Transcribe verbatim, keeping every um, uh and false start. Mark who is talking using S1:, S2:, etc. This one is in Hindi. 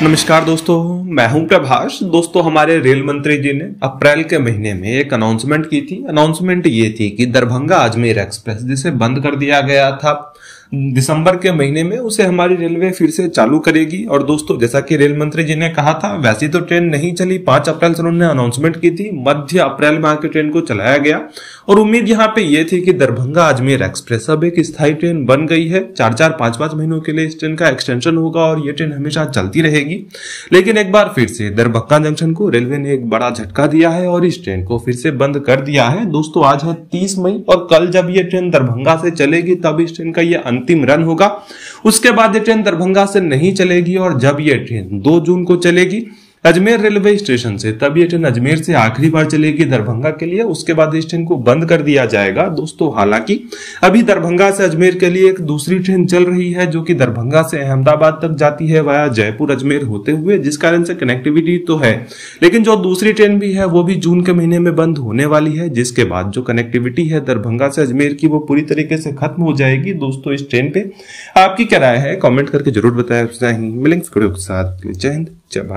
S1: नमस्कार दोस्तों, मैं हूं प्रभाष। दोस्तों, हमारे रेल मंत्री जी ने अप्रैल के महीने में एक अनाउंसमेंट की थी। अनाउंसमेंट ये थी कि दरभंगा अजमेर एक्सप्रेस जिसे बंद कर दिया गया था दिसंबर के महीने में, उसे हमारी रेलवे फिर से चालू करेगी। और दोस्तों, जैसा कि रेल मंत्री जी ने कहा था, वैसी तो ट्रेन नहीं चली। पांच अप्रैल से उन्होंने अनाउंसमेंट की थी, मध्य अप्रैल में आके ट्रेन को चलाया गया और उम्मीद यहाँ पे ये थी कि दरभंगा अजमेर एक्सप्रेस अब एक स्थायी ट्रेन बन गई है। चार चार पांच पांच महीनों के लिए इस ट्रेन का एक्सटेंशन होगा और ये ट्रेन हमेशा चलती रहेगी। लेकिन एक बार फिर से दरभंगा जंक्शन को रेलवे ने एक बड़ा झटका दिया है और इस ट्रेन को फिर से बंद कर दिया है। दोस्तों, आज है तीस मई और कल जब ये ट्रेन दरभंगा से चलेगी तब इस ट्रेन का ये अंतिम रन होगा। उसके बाद ये ट्रेन दरभंगा से नहीं चलेगी और जब ये ट्रेन दो जून को चलेगी अजमेर रेलवे स्टेशन से, तब ये ट्रेन अजमेर से आखिरी बार चलेगी दरभंगा के लिए। उसके बाद इस ट्रेन को बंद कर दिया जाएगा। दोस्तों, हालांकि अभी दरभंगा से अजमेर के लिए एक दूसरी ट्रेन चल रही है जो कि दरभंगा से अहमदाबाद तक जाती है वाया जयपुर अजमेर होते हुए, जिस कारण से कनेक्टिविटी तो है। लेकिन जो दूसरी ट्रेन भी है वो भी जून के महीने में बंद होने वाली है, जिसके बाद जो कनेक्टिविटी है दरभंगा से अजमेर की वो पूरी तरीके से खत्म हो जाएगी। दोस्तों, इस ट्रेन पे आपकी क्या राय है, कॉमेंट करके जरूर बताएं। मिलेंगे वीडियो के साथ। जय हिंद, जय भारत।